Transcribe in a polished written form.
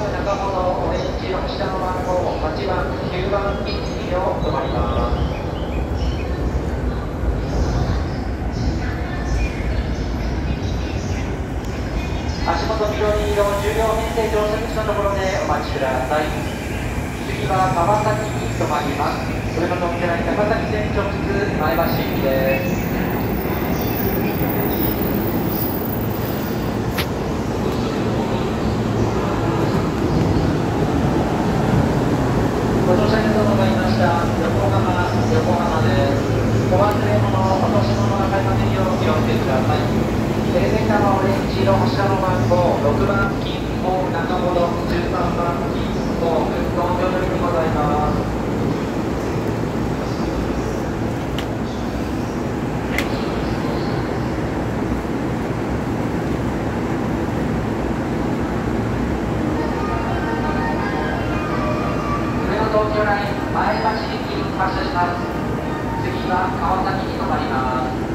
中本オレンジの下の番号8番、9番1両止まります。足元緑色10両編成乗車口のところでお待ちください。次は川崎に止まります。上野と寺に高崎線直通前橋行きです。ご乗車ありがとうございました。横浜です。お忘れ物、落とし物が買いませんよう気をつけてください。センターはオレンジ色下の番号6番金ホーム中本、13番金ホーム東京乗りでございます。東京ライン前橋駅発車します。次は川崎に停まります。